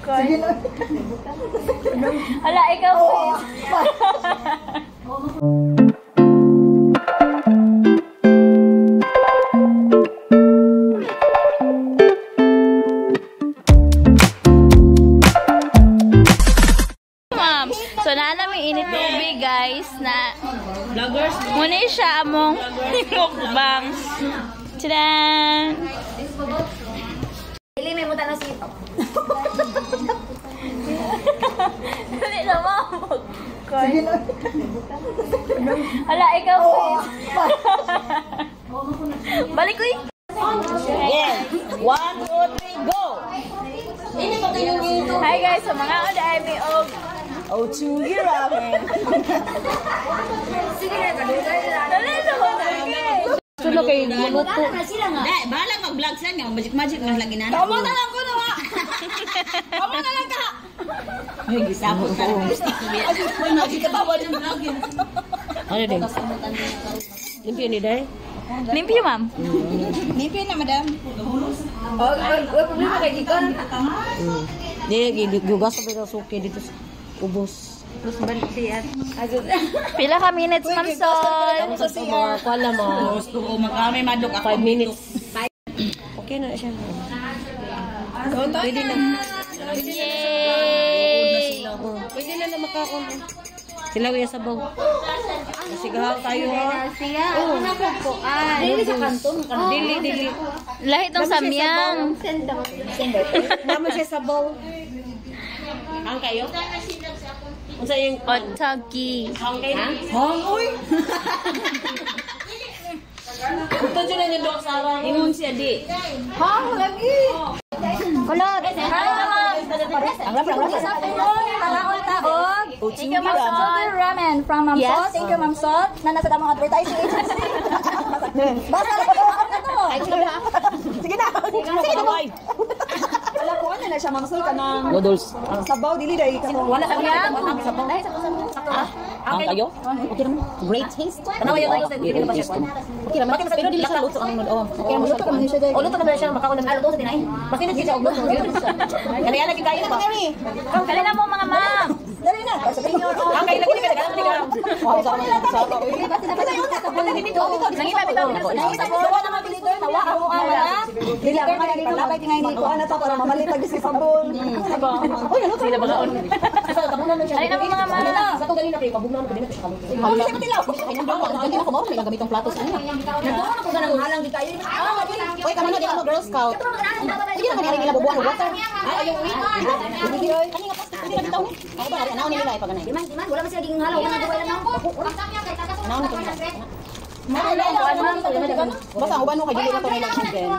Sige na. Hala, ikaw po. Ma'am, so namin init tubig guys na vloggers. Muna siya among mukbang. Tadaan! Ili may muta na sito. Dali na mamog. Sige na. Hala, ikaw po. Balik ko eh. Yes. 1, 2, 3, go! Ini pa kayo dito. Hi guys, so mga oday may og Ochugi ramen. sige na, dali na mo sige. Sulo kay maluto. Dai, bahala mag-vlog sa niyo. Magic na lagi na. Tama na lang ko na nga. Tama na lang ka. Ay, gisabot ka. Ay, nakikatawa ng vlog yun. Ano din? Limpyo ni Day? Limpyo, ma'am. Limpyo na, madam. Problema kay Ikon. Di, gugas sa pero suki dito sa ubos. Terus balik siya. Pila ka minutes, ma'am Sol? Wala mo. Gusto ko magkami madok ako. 5 minutes. Okay na siya. Pwede na. Yay! Pwede na na makakon. Sila kuya sabaw. Nasigahan tayo ha. Siya, una po po. Dili sa kanton. Dili. Lahit ng samyang. Naman siya sabaw. Ang kayo? Unsa yung Otagi. hang kayo? Hang, uy! Ito dyan na niya doon sa arang. Ingon siya di. Hang, lagi. Kulot. Thank you, Ma'am Sol. Ramen from Ma'am Yes. Sol. Thank you, Ma'am Sol. Na nasa damang advertising agency. Basta lang ito. Sige na. Sige na. Wala ko ano na siya, Ma'am Sol, ka ng Noodles. sabaw, dili dahil ka. Wala ka yan. Sabaw. Ang kayo? Okay naman. Great taste. Tanawa yung noodles. Okay naman siya. Okay naman. Pero dili ka luto ang noodles. Okay naman siya. Luto naman siya dahil. O, luto naman siya. Makakaon naman. Luto sa tinahin. Basta na siya. Luto. Kaya lagi kain na ba? Kalina mo mga ma'am. Dali na. Sabihin niyo. Ang kain lagi ka. Kaya ka. Oh, sa akin. Sa akin. Nangita bitaw. Nangita po. naman dito. Tawa ako ang wala. Dili ako nga dito. Labay tingay ni ko ana to para mamalitag si sabon. Uy, ano to? Sila ba kaon? Kalina mo mga ma'am. Sa to galing na kay pabugnaw ko din sa kaluto. Ano siya matilaw? Hindi ako mo may gamit ang plato sa kanya. Nagtuwa na ko ganang halang di kayo. Oy, kamo na di mo Girl Scout. Hindi naman nila bubuan ng water. Ay, yung hindi oy. Kani nga plastic hindi na bitaw ni. Ako ba anaw nila ay paganay. Diman, wala man sila giging halaw kana duway lang ako. Anaw na ko nila. Basta ako ba no kay dili na to nila chicken.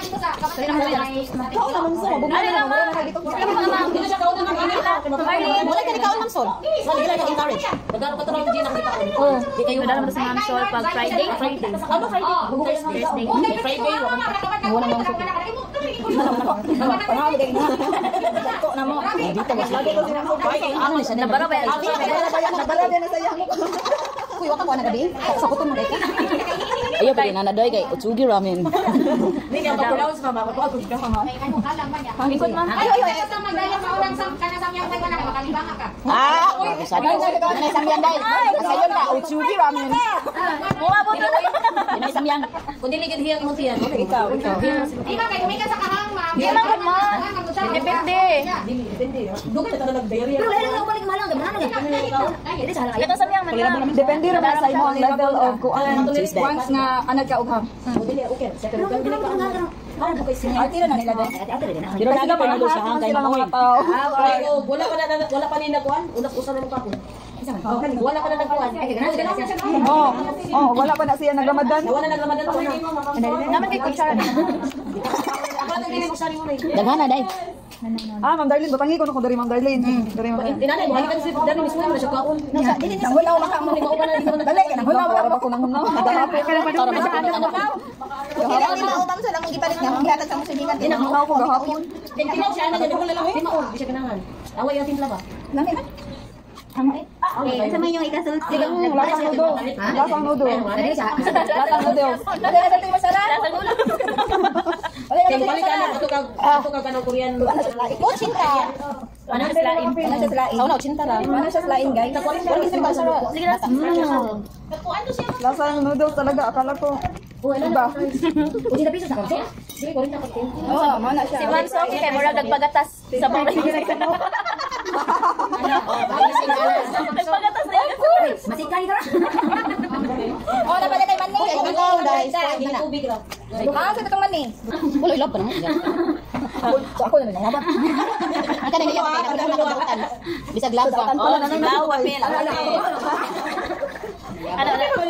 Kao naman sa mabugnaw na mo na dito. Hindi siya kao naman kanila. Wala ka ni kao Ma'am Sol. Sa dili ka encourage. Nagaro ka to ng gina kita ko. Oh, di kayo dala mo sa Ma'am Sol pag Friday. Ano Friday? Thursday. Friday. Wala nang suki. Pangalan din na. Dito na mo. Dito mas lagi ko sinang suki. Ano ni siya? Nabara ba yan? Nabara na sa iya. Kuy wa ka ko na gabi. Sa kuton mo dai. Ayo pa na nadoy kay Otsugi ramen. Ni ka pa pronounce pa ba? Ko ka ha. Ikot ma'am. Ayo. Ah, sabi ko na samyang dai. Sayon ka Otsugi ramen. Mga boto na. Ina samyang. Kun dili gid hiyang mo tiyan. Ikaw. Di man mo. Depende. Dugo ta na nag-diarrhea. Pero lalo na balik malang gabi na. Ito sa miyang man. Depende rin sa imo ang level of kuan. Once nga anad ka ugham. Artira na nila din. Pero naga pa nilo sa hangkay mo. Wala pa ni nagkuan. Unas-usan na pa ko. Wala pa na nagkuan. Wala pa na siya nagramadan. Wala na nagramadan ko. Naman kay kutsara. Daghana dai. Ma'am Darlene, batangi ko na ko dari Ma'am Darlene. Dari Ma'am Darlene. Tinanay mo halikan si Dani mismo na siya kaon. Nangulaw maka mo ni ko na dito na dali ka nangulaw para ko nangulaw. Nagahapon ka na pa dito sa ano mo. Hindi na utang sa lamang gipalit niya. Gihatag sa mo sa bigan. Nangulaw ko gahapon. Tinaw siya na dito lang. Di maon, di siya ganahan. Away yung timpla ba? Lami na. Sama yung ikasulti. Lasang noodle. Lasang noodle. Lasang noodle. Ano na natin masarap? Lasang ulam. Kaya balik ka na, ato ka kanang Korean. Oh, cinta. Ano sa lain? Ano siya slain? Sauna, cinta ra. Ano siya slain, guys? Sige na. Lasang noodles talaga. Akala ko. Iba. Oo, mana siya. Si Ma'am Sophie kay murag nagpagatas sa bawang. Nagpagatas na yun. Masikay ka. Oh, napala tayo man ni. Ikaw, guys. Ah, sa itong man ni. Wala ilog pa naman. So ako na nalaban. Ika na ilog. Bisag lang ka. Oh, lawa pil. Ano?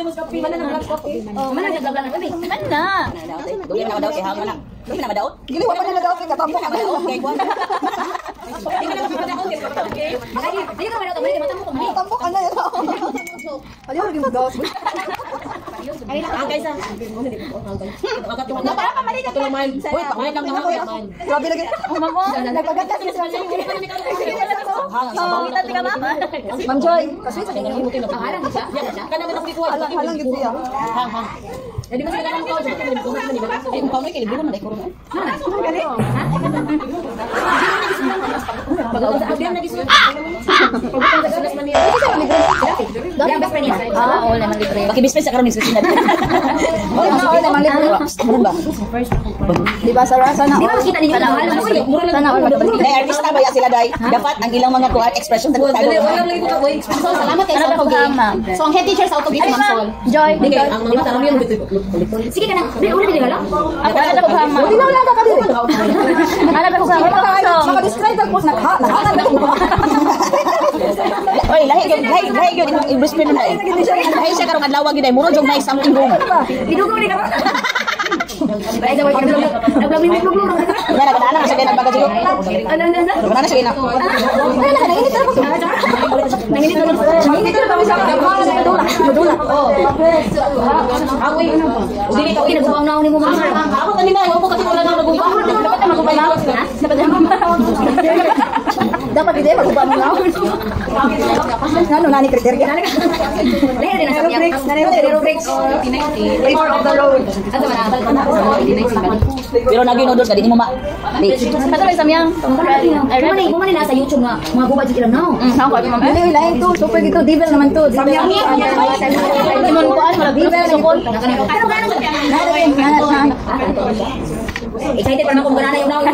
Mana naglaban na kami? Mana? Dugay na daw kay hama na. Dugay na daw. Gili wa pa na daw kay katambo ka daw. Kay kuan. Dili ka mara kamay mata mo kamay. Katambo ka na yun. Ayaw lagi magdaos. Ang kaysa. Makatuwa ka mali ka tulaman. Hoy, pakulit lang na ako. Grabe lagi. Mamo. Nagpagatas na siya. Kita tika mama. Ma'am Joy, kasi sa kanya Pangalan siya. Kana man ako ikuha. halang gid siya. Jadi mas kana ko sa kanya ko man ba. Ang pamay kay libro man dai corona. Pagod sa diyan nagisod. Pagod sa sulas man niya. Dami best friend niya. Ah, all naman libre. Pakibispe sa karon ni susunod. Oh, naman libre. Ano ba? Di ba sa na? Di ba kita ninyo mahal mo ko? Mura lang. May artista ba ya sila dai? Dapat ang ilang mga kuha expression tago. Wala lagi ko ka boy. So, salamat kay Auto Game. So, ang head teacher sa Auto Game Ma'am Sol. Joy. Ang mga tanong yun. Sige ka na. Di una dili wala. Ako na ko hama. Di na wala ka kadiri. Ana ko sa Maka-describe ako na nakahanap ako. Oy, lahi gyud English pin na. Lahi siya karong adlaw gyud ay muro jog na something room. Idugo ni ka. Ay, daw ka blog. Blog ni blog. Wala na kadaan sa kanya baga jud. Ano? Wala na siya ina. Nanginit ako. Nanginit ako kami sa madula. Oh. Ako yun. Dili ka nagsuwang na ni mo mama. Ako kanina ako kasi wala nang nagubah. Dapat na magubala. Dapat hindi magubah mo na. Ano nani kriteria? Lahi din sa piyak. Rubrics. Paper of the road. Ato na. Pero naging noodles ka di mo ma. Ato rin sa miyang. Ay, mo man nasa YouTube nga. Mga gubad jud ilang now. Saan ko ma'am? Dili lain to, super gito devil naman to. Samyang. Timon ko an wala Devil sa kon. Ano ganun? Excited pa na kung ganana yung now.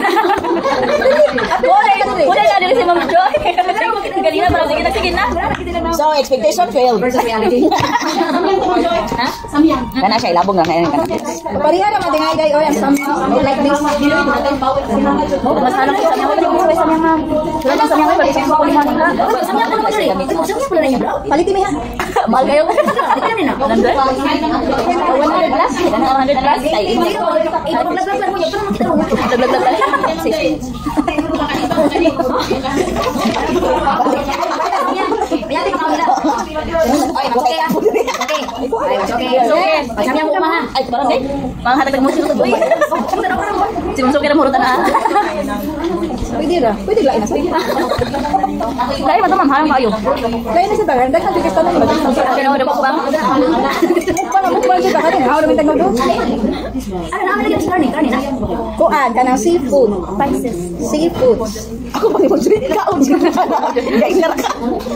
Wala Wala na dili si Ma'am Joy. Ganina para sige na. So expectation failed. Versus reality. Ha? Samyang. Kana siya ilabong na kana. Parihan naman dingay day oy ang samyang. Like this. Mas alam ko samyang wala ko samyang ma'am. Wala samyang wala ko kulihan na. Samyang ko kasi. Samyang ko na niya. Paliti mo ha. Mahal kayo. Ito na. 100 plus. 100 plus. Pwede lain na sa. Dahil ba ito ma'am, harang kayo? Lain na sa bagan, dahil tigas ka na. Kaya na ba? Paano mo pwede ba ka? How do we take mag-do? Ano naman lagi sa karne na? Kuan ka ng seafood. Spices. Seafood. Ako pa ni mo sila kaon. Gainar ka.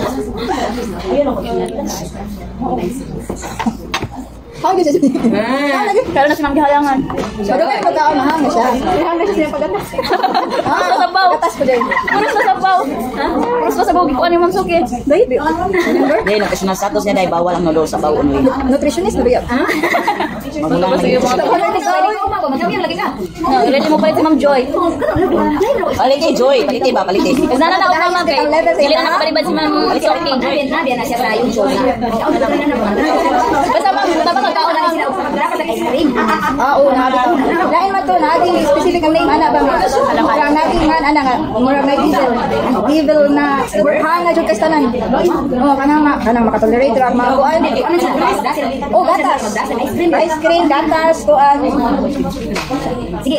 How do you say? Pero na si Ma'am Gihalangan. Sabi ko pagkaon na hanga siya. Hanga siya siya pagatas. Sa sabaw. Pagatas ko din. Puros na sabaw. Puros na sabaw. Gikuan yung Ma'am Suki. Dahil, remember? Dahil nagkasunang status niya dahil bawal ang noodles sa baon. Nutritionist na ba yan? Magulang na yun. Ready mo pa ito Ma'am Joy. Paliti, Joy. Paliti ba? Paliti. Nana na ako Ma'am kay. Sili na nakabalibad si Ma'am Sophie. Nabiyan na siya sa YouTube na. Basta Ma'am, dapat magkaon na Oo, nabi ko. Lain man to, nating specific ang name, ana ba nga? Kaya nating man, ana nga, mura may evil na, hanga dyan kastanan. Oo, kanang makatolerate, ang mga kuan. Oh, gatas. Ice cream, gatas, kuan. Sige,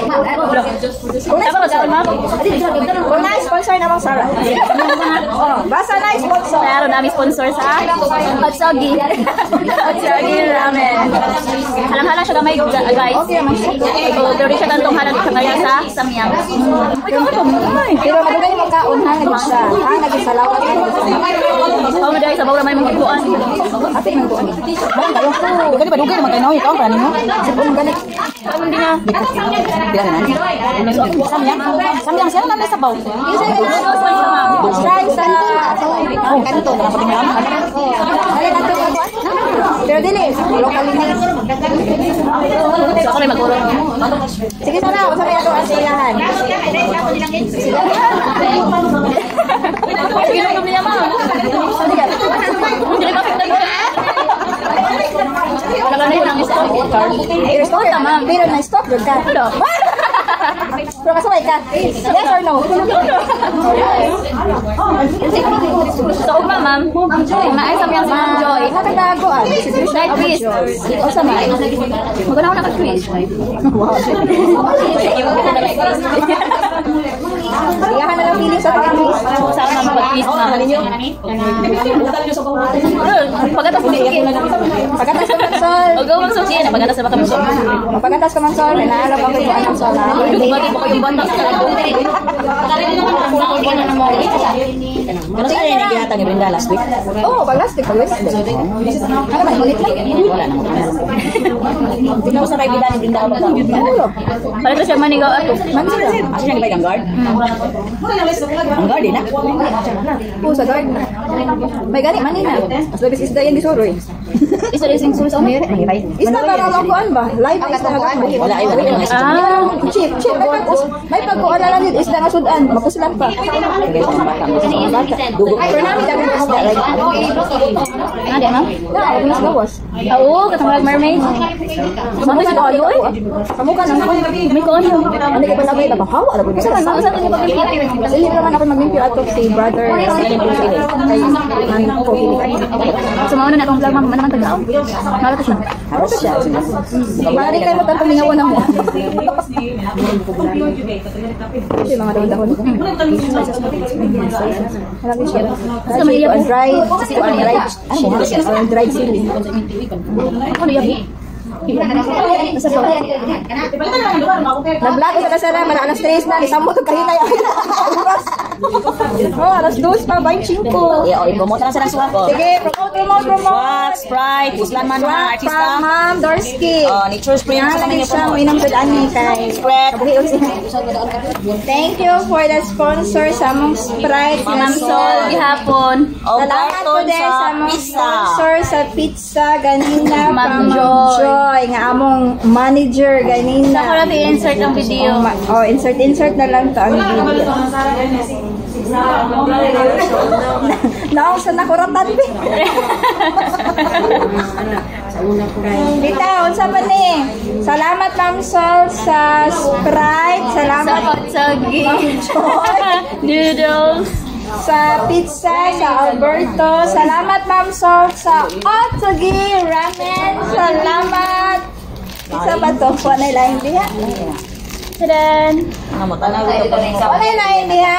kung na-sponsor naman Sarah. Basta na-sponsor. Meron namin sponsor sa Hotsogi. Hotsogi ramen. Halang-halang siya gamay guys. Okay naman siya. So, dito siya tantong halang sa kaya sa Samyang. Pero maganda yung magkaon, hanga siya. Hanga din sa lawat. Oh, guys, sabaw naman yung magkuhan. Ate, yung kuan. Dugay ba dugay naman kayo no? Ikaw kanin mo? Sipon galit. Ano din na? Bila naman. Samyang siya naman sa baw. Try sa... Oh, kanto na pati mo. Pero dili, local ini. So, ako may maguro. Sige sana, usap na ito ang silahan. Sige lang kami naman. Hindi ba kita doon? Wala na yun ang isa. I-restore naman. Pero na-stop yun ka. Pero kasabay ka. Yes or no? So, uma, ma'am. Maay sa miyang sa Joy. Nakatago ah. Night twist. O sa may. Maganda ako naka-twist. Iyahan na lang feeling sa paramis. Saan naman mag-twist na? Pagkatas mo sige. Pagkatas ka man sol. O gawang susi na pagkatas na baka mo. Pagkatas ka man sol. Naalap ako yung anong sol. Bumati po kayong bandas ka lang. Ano sa kanya ginatang ni Brenda last week? Oo, pag-lastik. Pag-lastik. Ano ba? Ulit lang? Wala naman. Hindi na ko sa kaibigan ni Brenda ako. Pala ito siya manigaw ato. Mansira. Asa siya nagpay ang guard? Ang guard din na? Oo, sa guard. May gani, manina. Mas labis isda yan di soroy. Isa rin sing suso. Isda ba na lokoan ba? Live na isda na Wala ay wala yung Chip, may pagkuhan na lang yun, isda nga sudan, mapuslan pa. Pero namin kami na isda, like, Ada ma'am? ako na sa gawas. Oo, katang mermaid. Kamu ka na ano eh? Kamu ka na May konyo. Ano ka ba na may nabahawa? Alam mo, isa man, Saan ito niyo pag-limpyo? Dili naman ako mag-limpyo ato si brother. So, mauna na itong vlog, ma'am. Manaman taga-aw. Malakas lang. Harap siya. Para di kayo matang pumingawan ng mo. Kasi mga daon-daon. Harap siya. Kasi on dried, on dried sili. Ano yabi? Nag-vlog sa kasara, para alas 3 na, isang mo kahinay. Oh, alas 2 pa, 25. I-promote na sa suwak ko. Sige, promote. Swag, Sprite, Islan man mga artista. Ma'am Dorsky. Nature Spring sa kami niyo Siya, po. minam sa ani kay Sprite. Thank you for the sponsor sa mong Sprite. Ma'am Sol, gihapon. Salamat po din sa mong sponsor sa pizza ganina Ma'am from Joy. Nga among manager ganina. Ako na i-insert ang video. Oh, insert na lang to ang video. Naong sa nakuratan bi. Dita, unsa pa ni? Salamat Ma'am Sol sa Sprite. Sa Salamat Hotsogi. Joy. Noodles. Sa pizza, sa Alberto. Salamat Ma'am Sol sa Hotsogi Ramen. Salamat. Isa ba to? Wala na hindi ha? Tadan. Wala na hindi ha?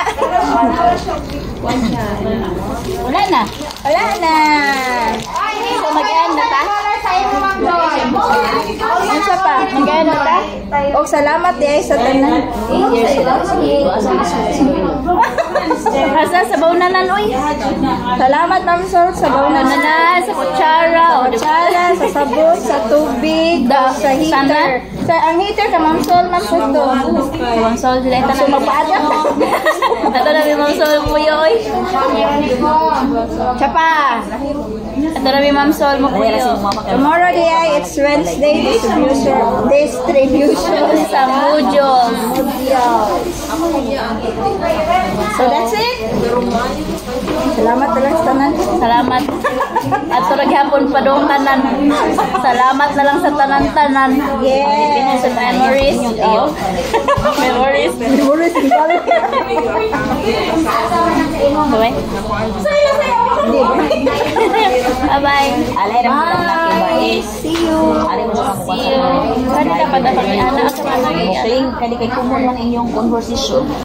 Wala na. Wala na. So, mag-end na ta? Ano pa? Mag-end na ta? O salamat di ay sa tanan. Asa sa baunanan, uy. Salamat Ma'am Sol sa baunanan. Baunanan, sa kutsara. O, Kutsara, sa sabon, sa tubig, sa heater. Ang heater ka Ma'am Sol, Ma'am Suto. Ma'am Sol, sila ito So magpaadap. Ito na may Ma'am Sol mo yun. Tsapa. Ito na may Ma'am Sol mo kuyo. Tomorrow day ay it's next Wednesday, distribution Sa modules. So that's it. Salamat talaga sa tanan. Salamat. At turag hapon pa doon tanan. Salamat na lang sa tanan-tanan. Yes. Sa memories. Oh. Memories. Memories ni Kali. Bye. Bye-bye. Alay ra mo lang Bye. See you. See you. Kani ka pa dapat ni anak sa mga Kaya kay kumon man inyong conversation.